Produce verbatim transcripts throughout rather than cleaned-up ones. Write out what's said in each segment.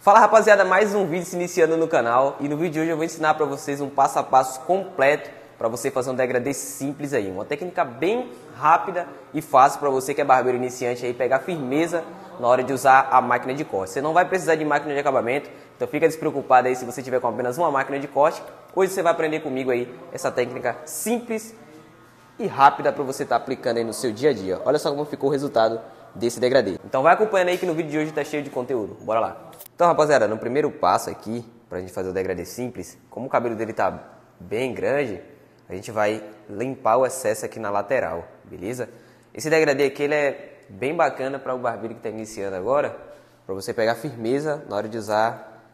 Fala rapaziada, mais um vídeo se iniciando no canal e no vídeo de hoje eu vou ensinar para vocês um passo a passo completo para você fazer um degradê simples aí, uma técnica bem rápida e fácil para você que é barbeiro iniciante aí pegar firmeza na hora de usar a máquina de corte. Você não vai precisar de máquina de acabamento, então fica despreocupado aí se você tiver com apenas uma máquina de corte. Hoje você vai aprender comigo aí essa técnica simples e rápida para você estar tá aplicando aí no seu dia a dia. Olha só como ficou o resultado desse degradê. Então vai acompanhando aí que no vídeo de hoje tá cheio de conteúdo. Bora lá. Então rapaziada, no primeiro passo aqui, pra gente fazer o degradê simples, como o cabelo dele tá bem grande, a gente vai limpar o excesso aqui na lateral, beleza? Esse degradê aqui ele é bem bacana para o barbeiro que está iniciando agora, para você pegar firmeza na hora de usar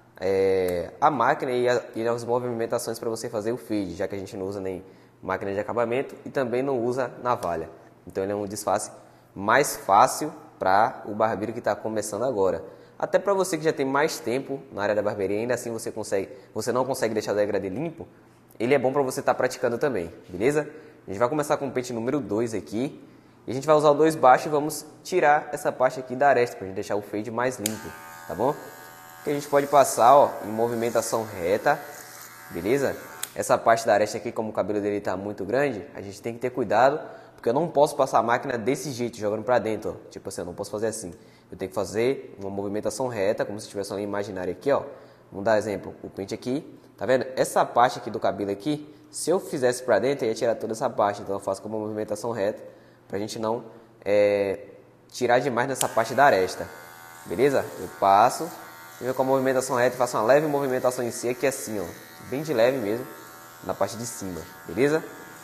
é, a máquina e, a, e as movimentações para você fazer o fade, já que a gente não usa nem máquina de acabamento e também não usa navalha. Então ele é um disfarce mais fácil para o barbeiro que está começando agora. Até para você que já tem mais tempo na área da barbearia, ainda assim você, consegue, você não consegue deixar o degradê limpo, ele é bom para você estar tá praticando também, beleza? A gente vai começar com o pente número dois aqui. E a gente vai usar o dois baixo e vamos tirar essa parte aqui da aresta, para a gente deixar o fade mais limpo, tá bom? Que a gente pode passar ó, em movimentação reta, beleza? Essa parte da aresta aqui, como o cabelo dele está muito grande, a gente tem que ter cuidado, porque eu não posso passar a máquina desse jeito, jogando para dentro, ó. Tipo assim, eu não posso fazer assim. Eu tenho que fazer uma movimentação reta, como se tivesse uma linha imaginária aqui, ó. Vamos dar exemplo, o pente aqui, tá vendo? Essa parte aqui do cabelo aqui, se eu fizesse para dentro, eu ia tirar toda essa parte, então eu faço com uma movimentação reta, pra gente não é, tirar demais nessa parte da aresta, beleza? Eu passo, eu venho com a movimentação reta e faço uma leve movimentação em si, aqui assim, ó, bem de leve mesmo, na parte de cima, beleza?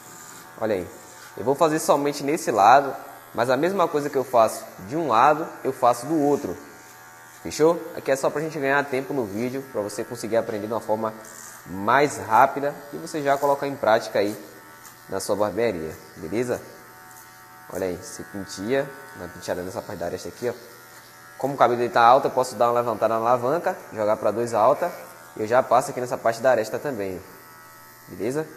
Olha aí, eu vou fazer somente nesse lado, mas a mesma coisa que eu faço de um lado, eu faço do outro, fechou? Aqui é só pra gente ganhar tempo no vídeo, pra você conseguir aprender de uma forma mais rápida e você já colocar em prática aí na sua barbearia, beleza? Olha aí, se penteia, na penteada nessa parte da aresta aqui, ó. Como o cabelo dele tá alto, eu posso dar uma levantada na alavanca, jogar para dois alta, e eu já passo aqui nessa parte da aresta também, beleza?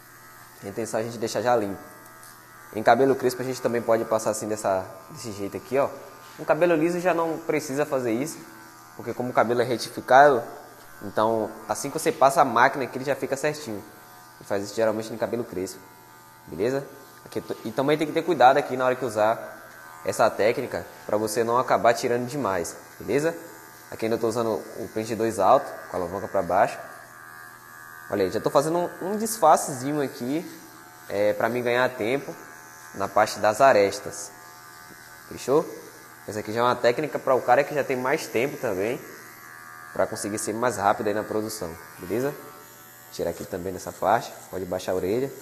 A intenção é a gente deixar já limpo. Em cabelo crespo a gente também pode passar assim dessa, desse jeito aqui, ó. No cabelo liso já não precisa fazer isso, porque como o cabelo é retificado, então assim que você passa a máquina aqui ele já fica certinho. E faz isso geralmente no cabelo crespo, beleza? Aqui, e também tem que ter cuidado aqui na hora que usar essa técnica para você não acabar tirando demais, beleza? Aqui ainda estou usando o pente dois alto, com a alavanca para baixo. Olha aí, já estou fazendo um, um disfarcezinho aqui é, para mim ganhar tempo na parte das arestas, fechou? Essa aqui já é uma técnica para o cara que já tem mais tempo também, para conseguir ser mais rápido aí na produção, beleza? Tirar aqui também nessa parte, pode baixar a orelha.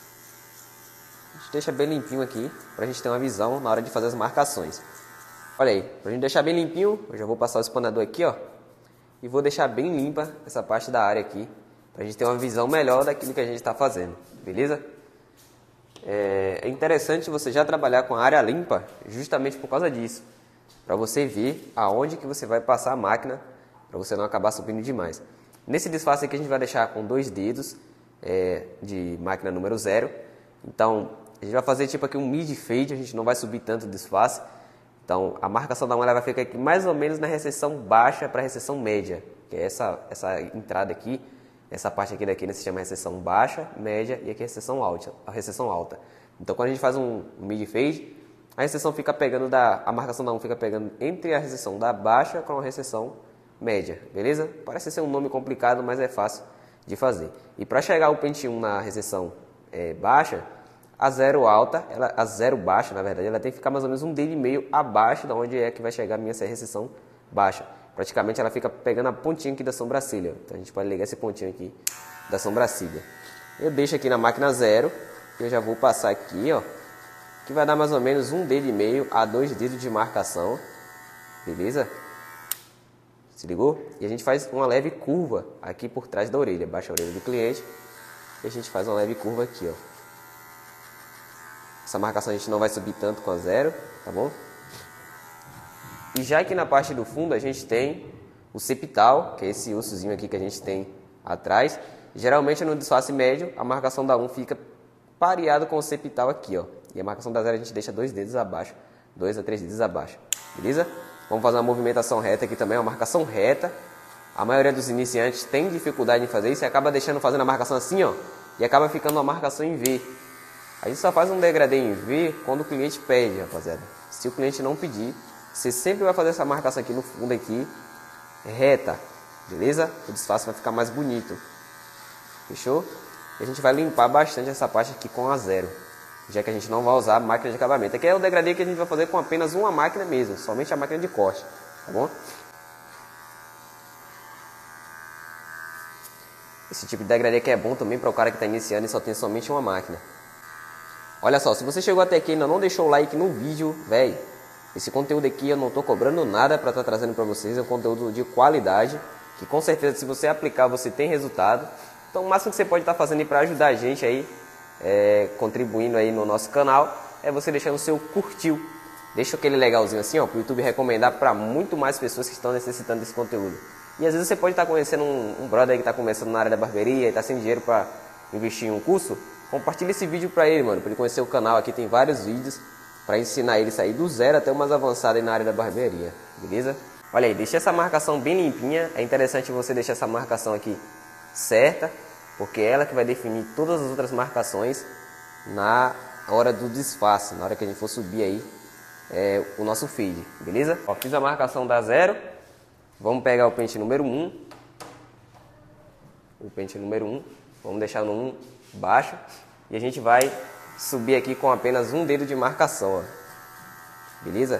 A gente deixa bem limpinho aqui, pra gente ter uma visão na hora de fazer as marcações. Olha aí, pra gente deixar bem limpinho, eu já vou passar o espanador aqui, ó. E vou deixar bem limpa essa parte da área aqui, pra gente ter uma visão melhor daquilo que a gente está fazendo, beleza? É, é interessante você já trabalhar com a área limpa, justamente por causa disso. Pra você ver aonde que você vai passar a máquina, pra você não acabar subindo demais. Nesse disfarce aqui a gente vai deixar com dois dedos é, de máquina número zero. Então, a gente vai fazer tipo aqui um mid fade, a gente não vai subir tanto o disfarce. Então, a marcação da mão ela vai ficar aqui mais ou menos na recessão baixa para a recessão média, que é essa, essa entrada aqui, essa parte aqui daqui né, se chama recessão baixa, média e aqui é recessão alta, a recessão alta. Então, quando a gente faz um, um mid fade, a recessão fica pegando da, a marcação da mão fica pegando entre a recessão da baixa com a recessão média, beleza? Parece ser um nome complicado, mas é fácil de fazer. E para chegar o pente um na recessão é, baixa, a zero alta, ela, a zero baixa, na verdade, ela tem que ficar mais ou menos um dedo e meio abaixo da onde é que vai chegar a minha recessão baixa. Praticamente ela fica pegando a pontinha aqui da sobrancelha. Então a gente pode ligar esse pontinho aqui da sobrancelha. Eu deixo aqui na máquina zero, eu já vou passar aqui, ó, que vai dar mais ou menos um dedo e meio a dois dedos de marcação, beleza? Se ligou? E a gente faz uma leve curva aqui por trás da orelha, baixa a orelha do cliente e a gente faz uma leve curva aqui, ó. Essa marcação a gente não vai subir tanto com a zero, tá bom? E já aqui na parte do fundo a gente tem o septal, que é esse ossozinho aqui que a gente tem atrás. Geralmente no disfarce médio a marcação da um fica pareado com o septal aqui, ó. E a marcação da zero a gente deixa dois dedos abaixo, dois a três dedos abaixo, beleza? Vamos fazer uma movimentação reta aqui também, uma marcação reta. A maioria dos iniciantes tem dificuldade em fazer isso e acaba deixando fazendo a marcação assim, ó, e acaba ficando uma marcação em V. A gente só faz um degradê em V quando o cliente pede, rapaziada. Se o cliente não pedir, você sempre vai fazer essa marcação aqui no fundo aqui, reta, beleza? O disfarce vai ficar mais bonito. Fechou? E a gente vai limpar bastante essa parte aqui com a zero, já que a gente não vai usar a máquina de acabamento. Aqui é o degradê que a gente vai fazer com apenas uma máquina mesmo, somente a máquina de corte, tá bom? Esse tipo de degradê aqui é bom também para o cara que está iniciando e só tem somente uma máquina. Olha só, se você chegou até aqui e ainda não deixou o like no vídeo, velho, esse conteúdo aqui eu não estou cobrando nada para estar tá trazendo para vocês, é um conteúdo de qualidade, que com certeza se você aplicar você tem resultado. Então o máximo que você pode estar tá fazendo para ajudar a gente aí, é, contribuindo aí no nosso canal, é você deixando o seu curtiu. Deixa aquele legalzinho assim, ó, para o YouTube recomendar para muito mais pessoas que estão necessitando desse conteúdo. E às vezes você pode estar conhecendo um, um brother aí que está começando na área da barbearia e está sem dinheiro para investir em um curso. Compartilha esse vídeo para ele, mano, para ele conhecer o canal. Aqui tem vários vídeos para ensinar ele a sair do zero até o mais avançado aí na área da barbearia, beleza? Olha aí, deixa essa marcação bem limpinha. É interessante você deixar essa marcação aqui certa, porque é ela que vai definir todas as outras marcações na hora do disfarce, na hora que a gente for subir aí é, o nosso feed, beleza? Ó, fiz a marcação da zero. Vamos pegar o pente número um, o pente número um, vamos deixar no um baixo e a gente vai subir aqui com apenas um dedo de marcação, ó. Beleza?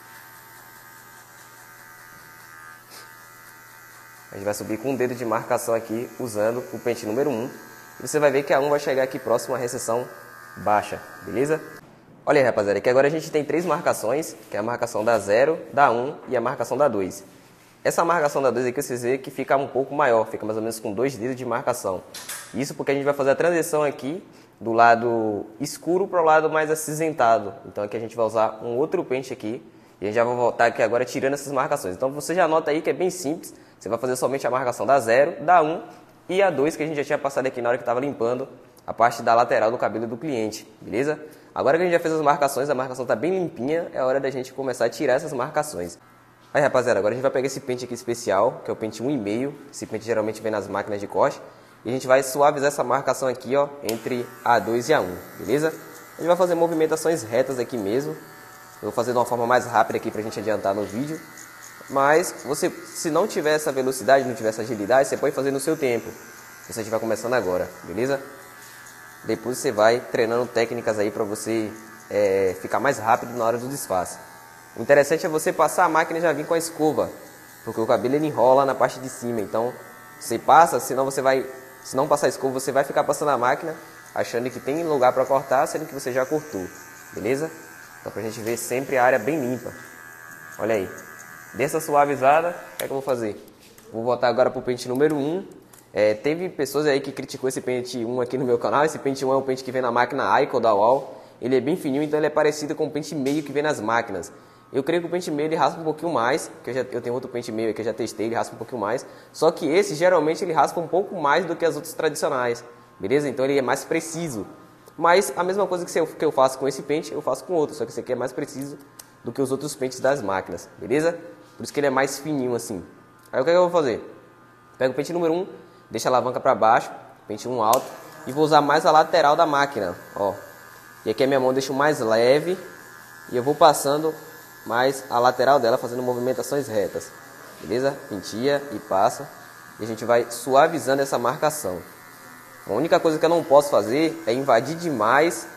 A gente vai subir com um dedo de marcação aqui usando o pente número um e você vai ver que a um vai chegar aqui próximo à recessão baixa, beleza? Olha aí, rapaziada, que agora a gente tem três marcações, que é a marcação da zero, da um e a marcação da dois. Essa marcação da dois aqui vocês veem que fica um pouco maior, fica mais ou menos com dois dedos de marcação. Isso porque a gente vai fazer a transição aqui do lado escuro para o lado mais acinzentado. Então aqui a gente vai usar um outro pente aqui e a gente já vai voltar aqui agora tirando essas marcações. Então você já nota aí que é bem simples, você vai fazer somente a marcação da zero, da um e a dois que a gente já tinha passado aqui na hora que estava limpando a parte da lateral do cabelo do cliente, beleza? Agora que a gente já fez as marcações, a marcação está bem limpinha, é hora da gente começar a tirar essas marcações. Aí, rapaziada, agora a gente vai pegar esse pente aqui especial, que é o pente um e meio. Esse pente geralmente vem nas máquinas de corte. E a gente vai suavizar essa marcação aqui, ó, entre a dois e a um, beleza? A gente vai fazer movimentações retas aqui mesmo. Eu vou fazer de uma forma mais rápida aqui pra gente adiantar no vídeo. Mas, você, se não tiver essa velocidade, não tiver essa agilidade, você pode fazer no seu tempo. Se você estiver começando agora, beleza? Depois você vai treinando técnicas aí pra você é, ficar mais rápido na hora do disfarce. O interessante é você passar a máquina e já vir com a escova, porque o cabelo ele enrola na parte de cima. Então você passa, senão você vai, se não passar a escova, você vai ficar passando a máquina achando que tem lugar para cortar, sendo que você já cortou, beleza? Então pra gente ver sempre a área bem limpa. Olha aí, dessa suavizada, o que é que eu vou fazer? Vou voltar agora pro pente número um. É, teve pessoas aí que criticou esse pente um aqui no meu canal. Esse pente um é um pente que vem na máquina Aiko da Wall. Ele é bem fininho, então ele é parecido com o pente meio que vem nas máquinas. Eu creio que o pente meio ele raspa um pouquinho mais, que eu, já, eu tenho outro pente meio que eu já testei, ele raspa um pouquinho mais. Só que esse, geralmente, ele raspa um pouco mais do que as outras tradicionais, beleza? Então ele é mais preciso. Mas a mesma coisa que eu, que eu faço com esse pente, eu faço com outro, só que esse aqui é mais preciso do que os outros pentes das máquinas, beleza? Por isso que ele é mais fininho assim. Aí o que, é que eu vou fazer? Pego o pente número um, deixo a alavanca para baixo, pente um alto, e vou usar mais a lateral da máquina, ó. E aqui a minha mão deixo mais leve, e eu vou passando mais a lateral dela, fazendo movimentações retas, beleza? Penteia e passa, e a gente vai suavizando essa marcação. A única coisa que eu não posso fazer é invadir demais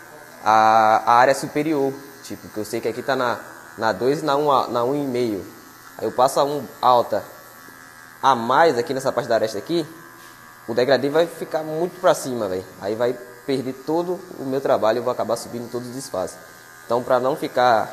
a, a área superior, tipo, que eu sei que aqui tá na, na dois e na um, na um e meio. Aí eu passo a um alta a mais aqui nessa parte da aresta aqui, o degradê vai ficar muito pra cima, velho. Aí vai perder todo o meu trabalho e eu vou acabar subindo todos os disfarces. Então, pra não ficar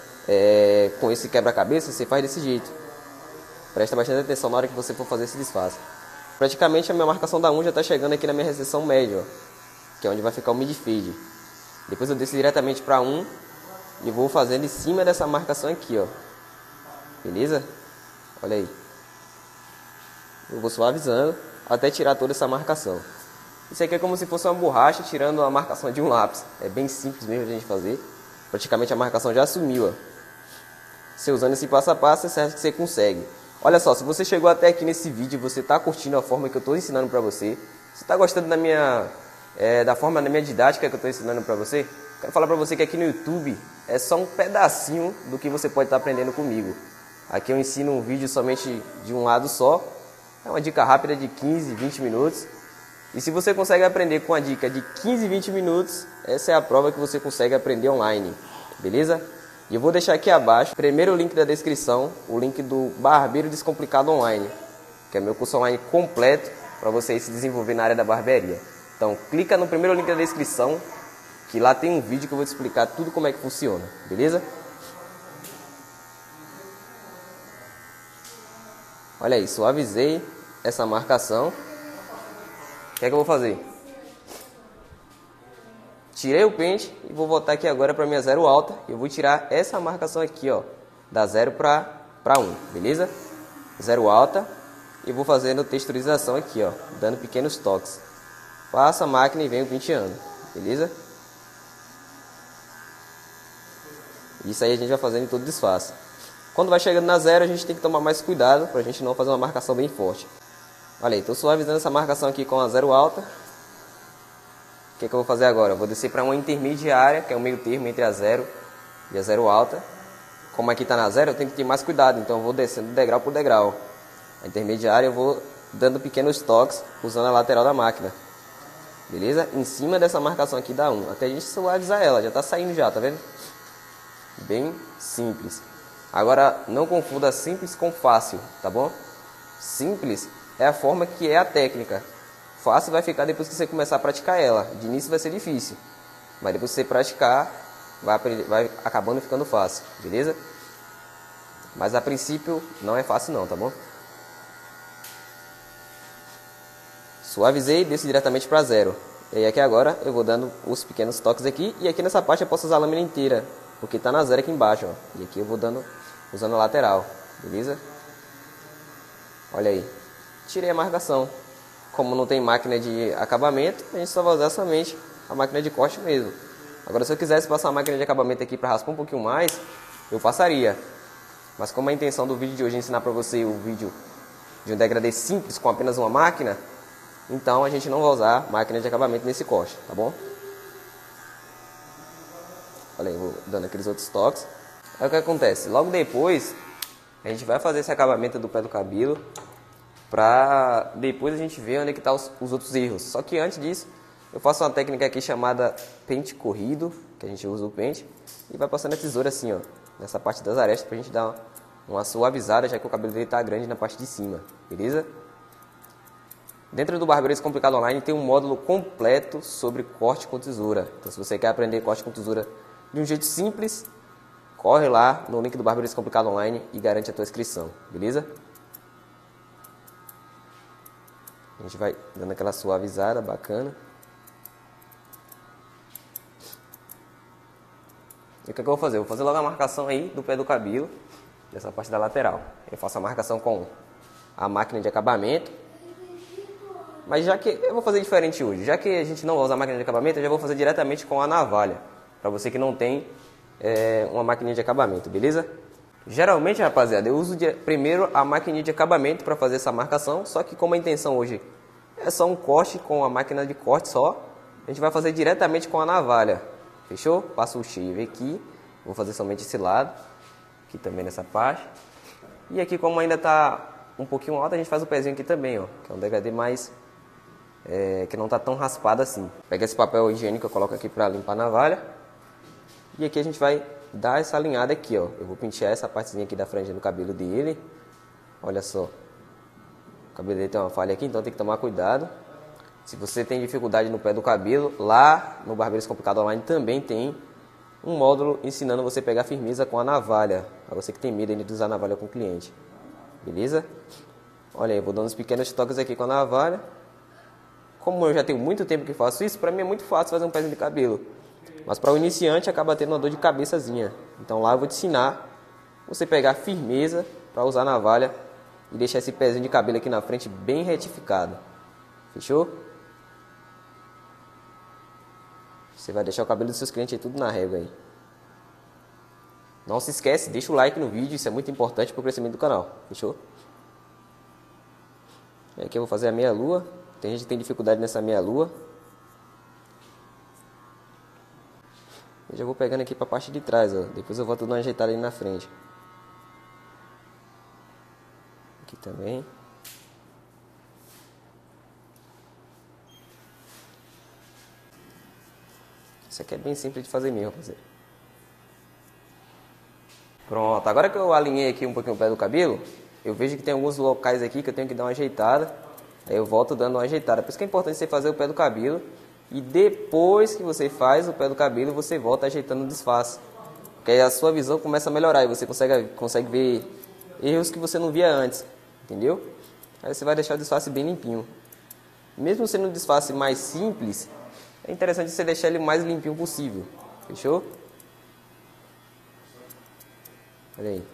É, com esse quebra-cabeça, você faz desse jeito. Presta bastante atenção na hora que você for fazer esse disfarce. Praticamente a minha marcação da um já está chegando aqui na minha recessão média, ó, que é onde vai ficar o mid-fade. Depois eu desço diretamente para um e vou fazendo em cima dessa marcação aqui, ó. Beleza? Olha aí. Eu vou suavizando até tirar toda essa marcação. Isso aqui é como se fosse uma borracha tirando a marcação de um lápis. É bem simples mesmo de a gente fazer. Praticamente a marcação já sumiu, ó. Você usando esse passo a passo, é certo que você consegue. Olha só, se você chegou até aqui nesse vídeo, você está curtindo a forma que eu estou ensinando para você, você está gostando da minha, é, da forma da minha didática que eu estou ensinando para você, quero falar para você que aqui no YouTube é só um pedacinho do que você pode estar aprendendo comigo. Aqui eu ensino um vídeo somente de um lado só, é uma dica rápida de quinze, vinte minutos. E se você consegue aprender com a dica de quinze, vinte minutos, essa é a prova que você consegue aprender online, beleza? E eu vou deixar aqui abaixo, primeiro o link da descrição, o link do Barbeiro Descomplicado Online, que é meu curso online completo para você se desenvolver na área da barbearia. Então, clica no primeiro link da descrição, que lá tem um vídeo que eu vou te explicar tudo como é que funciona, beleza? Olha aí, suavizei essa marcação. O que é que eu vou fazer? Tirei o pente e vou voltar aqui agora para minha zero alta. Eu vou tirar essa marcação aqui, ó, da zero para um, beleza? Zero alta e vou fazendo texturização aqui, ó, dando pequenos toques. Passa a máquina e venho penteando, beleza? Isso aí a gente vai fazendo em todo disfarce. Quando vai chegando na zero, a gente tem que tomar mais cuidado para a gente não fazer uma marcação bem forte. Olha aí, estou suavizando essa marcação aqui com a zero alta. O que é que eu vou fazer agora? Eu vou descer para uma intermediária, que é o meio termo entre a zero e a zero alta. Como aqui está na zero, eu tenho que ter mais cuidado, então eu vou descendo degrau por degrau. A intermediária eu vou dando pequenos toques, usando a lateral da máquina. Beleza? Em cima dessa marcação aqui dá um, até a gente suavizar ela, já está saindo já, tá vendo? Bem simples. Agora, não confunda simples com fácil, tá bom? Simples é a forma que é a técnica. Fácil vai ficar depois que você começar a praticar ela. De início vai ser difícil, mas depois que você praticar, vai, aprender, vai acabando ficando fácil, beleza? Mas a princípio não é fácil não, tá bom? Suavizei e desço diretamente para zero. E aí aqui agora eu vou dando os pequenos toques aqui. E aqui nessa parte eu posso usar a lâmina inteira, porque está na zero aqui embaixo, ó. E aqui eu vou dando, usando a lateral, beleza? Olha aí. Tirei a marcação. Como não tem máquina de acabamento, a gente só vai usar somente a máquina de corte mesmo. Agora, se eu quisesse passar a máquina de acabamento aqui para raspar um pouquinho mais, eu passaria. Mas como a intenção do vídeo de hoje é ensinar para você o vídeo de um degradê simples com apenas uma máquina, então a gente não vai usar máquina de acabamento nesse corte, tá bom? Olha aí, vou dando aqueles outros toques. Aí o que acontece? Logo depois, a gente vai fazer esse acabamento do pé do cabelo, para depois a gente ver onde é que tá os, os outros erros. Só que antes disso, eu faço uma técnica aqui chamada pente corrido, que a gente usa o pente, e vai passando a tesoura assim, ó, nessa parte das arestas, pra gente dar uma, uma suavizada, já que o cabelo dele tá grande na parte de cima, beleza? Dentro do Barbeiro Descomplicado Online tem um módulo completo sobre corte com tesoura. Então se você quer aprender corte com tesoura de um jeito simples, corre lá no link do Barbeiro Descomplicado Online e garante a tua inscrição, beleza? A gente vai dando aquela suavizada bacana. E o que, é que eu vou fazer? Eu vou fazer logo a marcação aí do pé do cabelo, dessa parte da lateral. Eu faço a marcação com a máquina de acabamento. Mas já que eu vou fazer diferente hoje, já que a gente não vai usar a máquina de acabamento, eu já vou fazer diretamente com a navalha. Para você que não tem é, uma máquina de acabamento, beleza? Geralmente, rapaziada, eu uso de, primeiro a máquina de acabamento para fazer essa marcação, só que como a intenção hoje é só um corte com a máquina de corte só, a gente vai fazer diretamente com a navalha, fechou? Passo o shave aqui, vou fazer somente esse lado, aqui também nessa parte, e aqui como ainda está um pouquinho alto, a gente faz o pezinho aqui também, ó, que é um degradê mais, é, que não está tão raspado assim. Pega esse papel higiênico que eu coloco aqui para limpar a navalha, e aqui a gente vai dar essa alinhada aqui, ó. Eu vou pentear essa partezinha aqui da franja do cabelo dele. Olha só. O cabelo dele tem uma falha aqui, então tem que tomar cuidado. Se você tem dificuldade no pé do cabelo, lá no Barbeiro Descomplicado Online também tem um módulo ensinando você a pegar firmeza com a navalha. Para você que tem medo ainda de usar a navalha com o cliente. Beleza? Olha aí, eu vou dando uns pequenos toques aqui com a navalha. Como eu já tenho muito tempo que faço isso, para mim é muito fácil fazer um pezinho de cabelo. Mas para o iniciante acaba tendo uma dor de cabeçazinha. Então lá eu vou te ensinar você pegar firmeza para usar a navalha e deixar esse pezinho de cabelo aqui na frente bem retificado. Fechou? Você vai deixar o cabelo dos seus clientes aí tudo na régua aí. Não se esquece, deixa o like no vídeo, isso é muito importante para o crescimento do canal. Fechou? E aqui eu vou fazer a meia lua. Tem gente que tem dificuldade nessa meia lua. Eu já vou pegando aqui para a parte de trás, ó. Depois eu volto dando uma ajeitada ali na frente. Aqui também. Isso aqui é bem simples de fazer mesmo, rapaziada. Pronto, agora que eu alinhei aqui um pouquinho o pé do cabelo, eu vejo que tem alguns locais aqui que eu tenho que dar uma ajeitada. Aí eu volto dando uma ajeitada. Por isso que é importante você fazer o pé do cabelo. E depois que você faz o pé do cabelo, você volta ajeitando o disfarce. Porque aí a sua visão começa a melhorar e você consegue, consegue ver erros que você não via antes. Entendeu? Aí você vai deixar o disfarce bem limpinho. Mesmo sendo um disfarce mais simples, é interessante você deixar ele o mais limpinho possível. Fechou? Olha aí.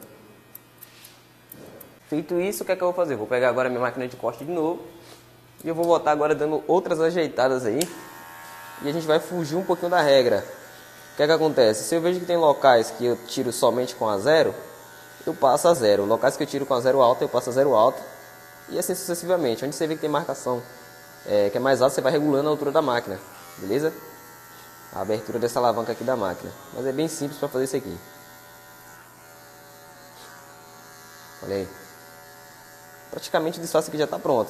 Feito isso, o que é que eu vou fazer? Vou pegar agora minha máquina de corte de novo. E eu vou voltar agora dando outras ajeitadas aí. E a gente vai fugir um pouquinho da regra. O que é que acontece? Se eu vejo que tem locais que eu tiro somente com a zero, eu passo a zero. Locais que eu tiro com a zero alta, eu passo a zero alta. E assim sucessivamente. Onde você vê que tem marcação é, que é mais alta, você vai regulando a altura da máquina. Beleza? A abertura dessa alavanca aqui da máquina. Mas é bem simples para fazer isso aqui. Olha aí. Praticamente o disfarce aqui já está pronto.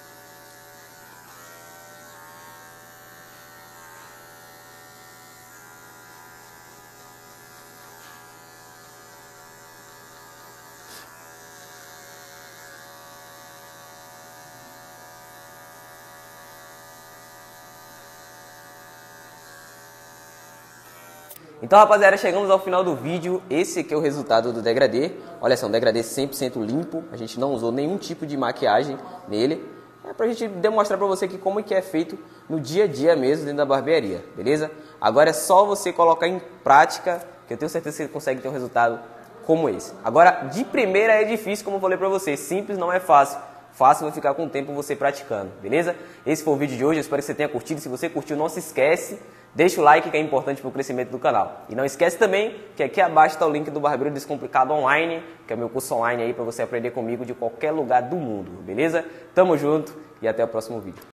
Então, rapaziada, chegamos ao final do vídeo. Esse aqui é o resultado do degradê. Olha só, um degradê cem por cento limpo. A gente não usou nenhum tipo de maquiagem nele. É pra gente demonstrar pra você aqui como é que é feito no dia a dia mesmo dentro da barbearia, beleza? Agora é só você colocar em prática, que eu tenho certeza que você consegue ter um resultado como esse. Agora, de primeira é difícil, como eu falei pra você. Simples não é fácil. Fácil vai ficar com o tempo você praticando, beleza? Esse foi o vídeo de hoje, eu espero que você tenha curtido. Se você curtiu, não se esquece, deixa o like que é importante para o crescimento do canal. E não esquece também que aqui abaixo está o link do Barbeiro Descomplicado Online, que é o meu curso online aí para você aprender comigo de qualquer lugar do mundo, beleza? Tamo junto e até o próximo vídeo.